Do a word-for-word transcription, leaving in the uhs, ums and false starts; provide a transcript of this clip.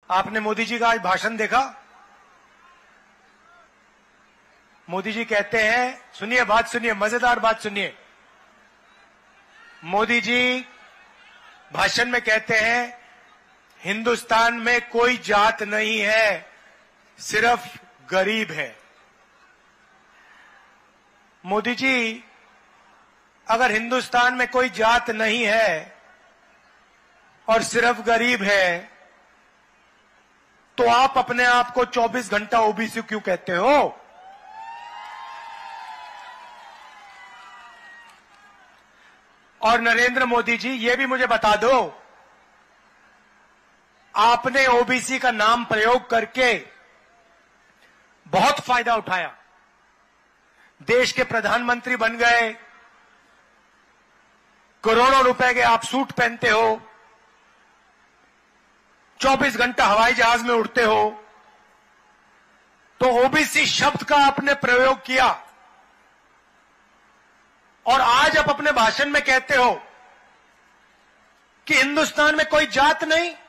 आपने मोदी जी का आज भाषण देखा? मोदी जी कहते हैं, सुनिए बात सुनिए, मजेदार बात सुनिए। मोदी जी भाषण में कहते हैं हिंदुस्तान में कोई जात नहीं है, सिर्फ गरीब है। मोदी जी, अगर हिंदुस्तान में कोई जात नहीं है और सिर्फ गरीब है, तो आप अपने आप को चौबीस घंटा ओबीसी क्यों कहते हो? और नरेंद्र मोदी जी, ये भी मुझे बता दो, आपने ओबीसी का नाम प्रयोग करके बहुत फायदा उठाया, देश के प्रधानमंत्री बन गए, करोड़ों रुपए के आप सूट पहनते हो, चौबीस घंटा हवाई जहाज में उड़ते हो, तो ओबीसी शब्द का आपने प्रयोग किया और आज आप अपने भाषण में कहते हो कि हिंदुस्तान में कोई जात नहीं।